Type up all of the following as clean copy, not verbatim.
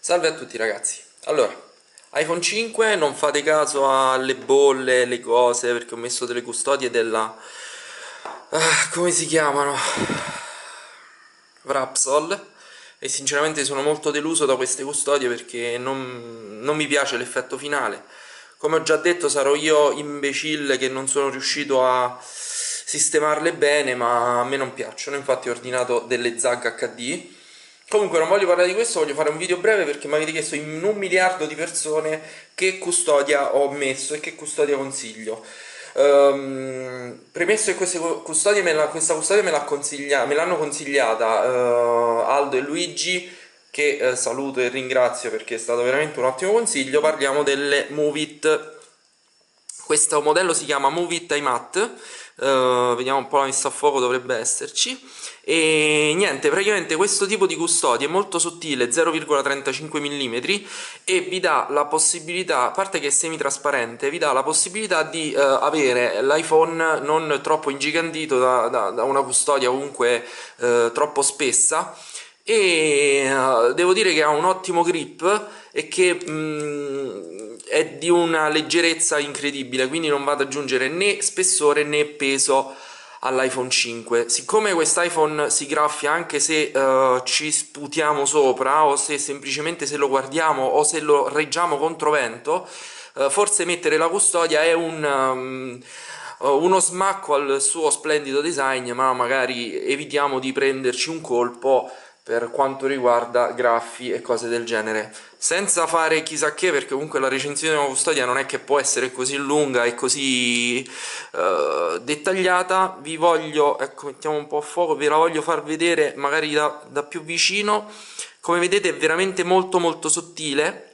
Salve a tutti ragazzi. Allora, iPhone 5, non fate caso alle bolle, le cose, perché ho messo delle custodie della... come si chiamano? Wrapsol. E sinceramente sono molto deluso da queste custodie perché non mi piace l'effetto finale. Come ho già detto, sarò io imbecille che non sono riuscito a sistemarle bene, ma a me non piacciono. Infatti ho ordinato delle ZAG HD. Comunque non voglio parlare di questo, voglio fare un video breve perché mi avete chiesto in 1 miliardo di persone che custodia ho messo e che custodia consiglio. Premesso che questa custodia me l'hanno consigliata Aldo e Luigi, che saluto e ringrazio perché è stato veramente un ottimo consiglio. Parliamo delle Movit. Questo modello si chiama Movit iMatte. Vediamo un po' la messa a fuoco, dovrebbe esserci. E niente, praticamente questo tipo di custodia è molto sottile, 0,35 mm, e vi dà la possibilità, a parte che è semitrasparente, vi dà la possibilità di avere l'iPhone non troppo ingigantito da una custodia comunque troppo spessa. E devo dire che ha un ottimo grip e che è di una leggerezza incredibile, quindi non va ad aggiungere né spessore né peso all'iPhone 5. Siccome quest'iPhone si graffia anche se ci sputiamo sopra, o se semplicemente se lo guardiamo o se lo reggiamo contro vento, forse mettere la custodia è uno smacco al suo splendido design, ma magari evitiamo di prenderci un colpo per quanto riguarda graffi e cose del genere. Senza fare chissà che, perché comunque la recensione di una custodia non è che può essere così lunga e così dettagliata, vi voglio, ecco, mettiamo un po' a fuoco, ve la voglio far vedere magari da più vicino. Come vedete è veramente molto molto sottile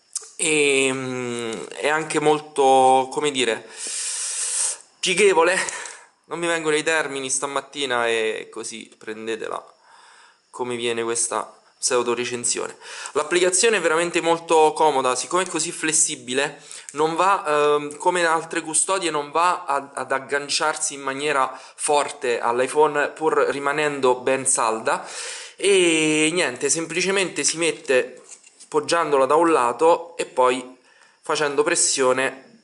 e è anche molto, come dire, pieghevole. Non mi vengono i termini stamattina e così prendetela come viene questa pseudo recensione. L'applicazione è veramente molto comoda, siccome è così flessibile, non va come altre custodie, non va ad agganciarsi in maniera forte all'iPhone pur rimanendo ben salda. E niente, semplicemente si mette poggiandola da un lato e poi facendo pressione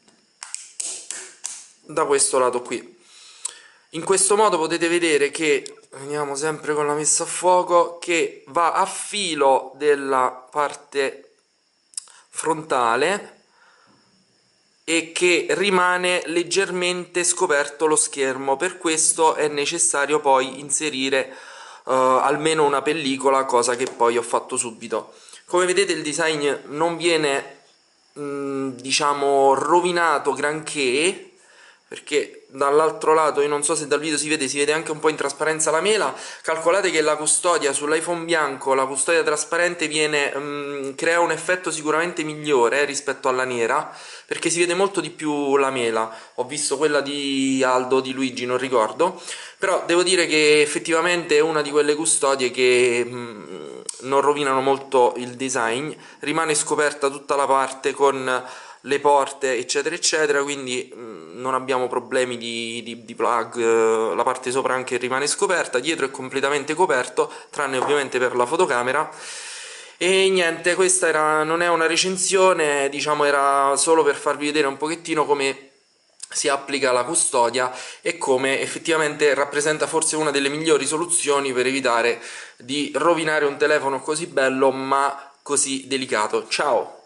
da questo lato qui. In questo modo potete vedere che, veniamo sempre con la messa a fuoco, che va a filo della parte frontale e che rimane leggermente scoperto lo schermo. Per questo è necessario poi inserire almeno una pellicola, cosa che poi ho fatto subito. Come vedete il design non viene diciamo rovinato granché, perché dall'altro lato, io non so se dal video si vede anche un po' in trasparenza la mela. Calcolate che la custodia sull'iPhone bianco, la custodia trasparente crea un effetto sicuramente migliore rispetto alla nera, perché si vede molto di più la mela. Ho visto quella di Aldo, di Luigi, non ricordo, però devo dire che effettivamente è una di quelle custodie che non rovinano molto il design, rimane scoperta tutta la parte con le porte eccetera eccetera, quindi non abbiamo problemi di plug. La parte sopra anche rimane scoperta, dietro è completamente coperto tranne ovviamente per la fotocamera. E niente, questa non è una recensione, diciamo, era solo per farvi vedere un pochettino come si applica la custodia e come effettivamente rappresenta forse una delle migliori soluzioni per evitare di rovinare un telefono così bello ma così delicato. Ciao!